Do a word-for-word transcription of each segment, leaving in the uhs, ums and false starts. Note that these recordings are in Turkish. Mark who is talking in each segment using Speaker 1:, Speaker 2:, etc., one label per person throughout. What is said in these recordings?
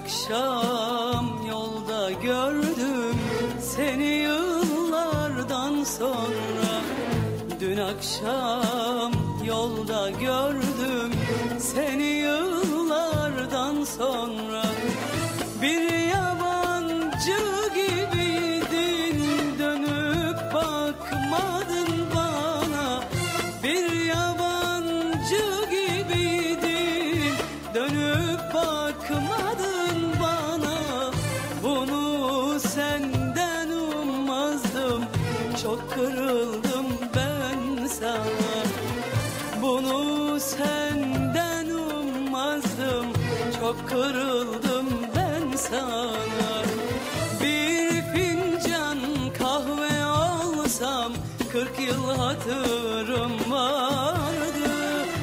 Speaker 1: akşam yolda gördüm seni yıllardan sonra. Dün akşam yolda gördüm seni yıllardan sonra. Bir yabancı gibiydin, dönüp bakmadın bana. Bir yabancı gibiydin, dönüp bakmadın bana. Bunu senden ummazdım, çok kırıldım ben sana. Bunu senden ummazdım, çok kırıldım ben sana. Bir fincan kahve alsam kırk yıl hatırım vardı.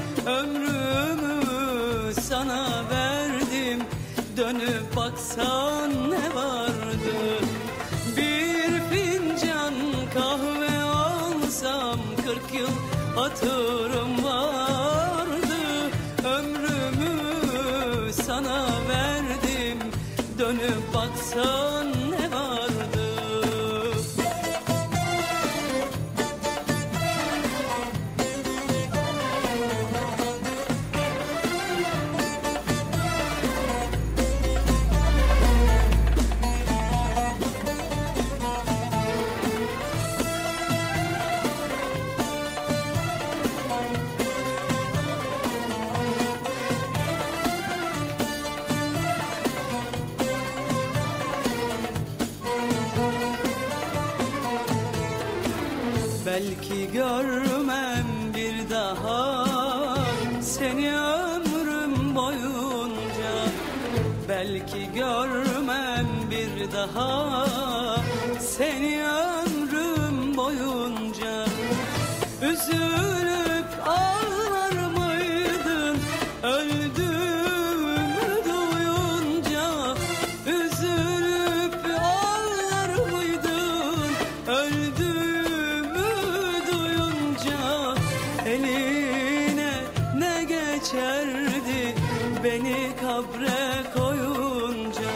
Speaker 1: Ömrümü sana verdim, dönüp baksan ne vardı? Bir fincan kahve alsam kırk yıl hatırım vardı. Ömrümü sana verdim, dönüp baksan ne vardı? Belki görmem bir daha seni ömrüm boyunca. Belki görmem bir daha seni ömrüm boyunca. Üzülüp ağlar mıydın öldüğümü duyunca? Üzülüp ağlar mıydın öldüğümü duyunca? Eline ne geçerdi beni kabre koyunca?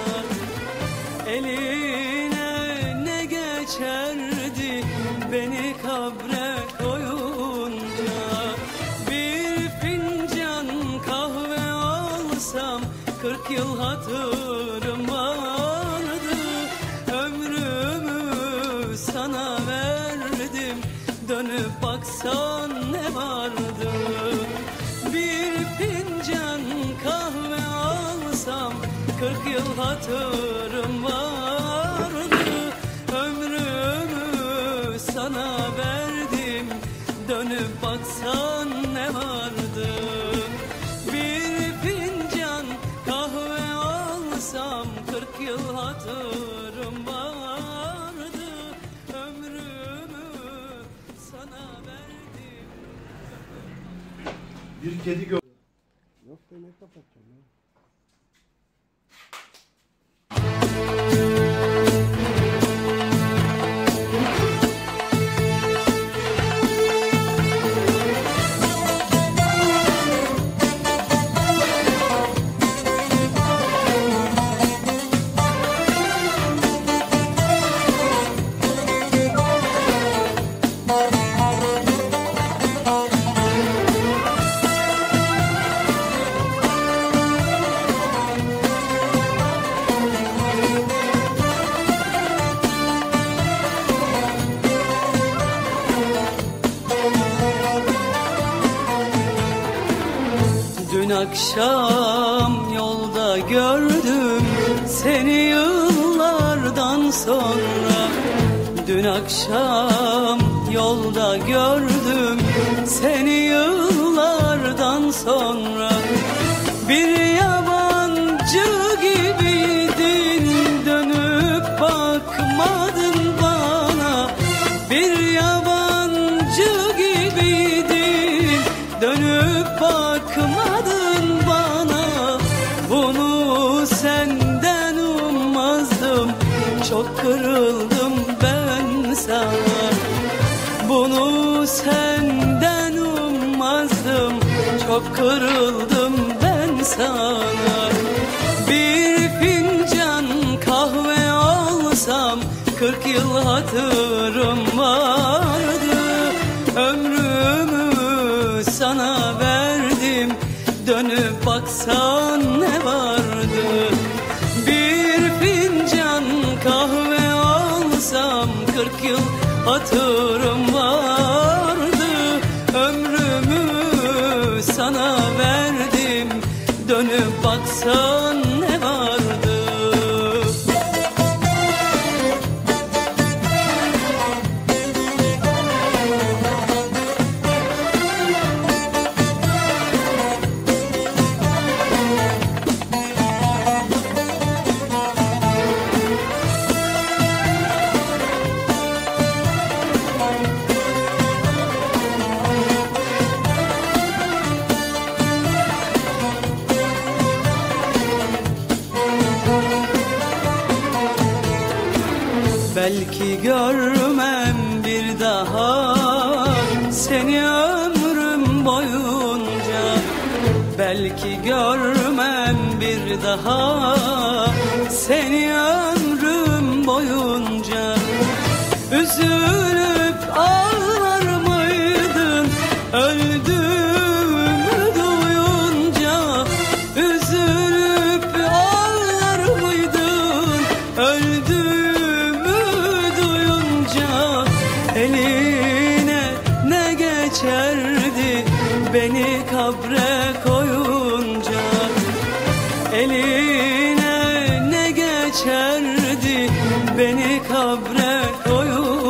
Speaker 1: Eline ne geçerdi beni kabre koyunca? Bir fincan kahve alsam kırk yıl hatırım vardı. Ömrümü sana verdim, dönüp baksan ne vardı? Bir fincan kahve alsam kırk yıl hatırım vardı. Ömrümü sana verdim, dönüp baksan ne vardı? Bir fincan kahve alsam kırk yıl hatırım vardı. Ömrümü sana verdim.
Speaker 2: Bir kedi gö...
Speaker 3: Yok be, ne kapatacağım ya?
Speaker 1: Dün akşam yolda gördüm seni yıllardan sonra. Dün akşam yolda gördüm seni yıllardan sonra. Bir yabancı gibiydin, dönüp bakmadın bana. Bir yabancı gibiydin, dönüp bakmadın bana. Bunu senden ummazdım, çok kırıldım ben sana. Bunu senden ummazdım, çok kırıldım ben sana. Bir film kırk yıl hatırım vardı. Ömrümü sana verdim, dönüp baksan ne vardı? Bir fincan kahve alsam kırk yıl hatırım vardı. Ömrümü sana verdim, dönüp baksan ne vardı? Belki görmem bir daha seni ömrüm boyunca. Belki görmem bir daha seni ömrüm boyunca. Üzülüp ağlar mıydın öldüğümü duyunca? Üzülüp ağlar mıydın öldüğümü duyunca? Eline ne geçerdi beni kabre koyunca? Eline ne geçerdi beni kabre koyunca?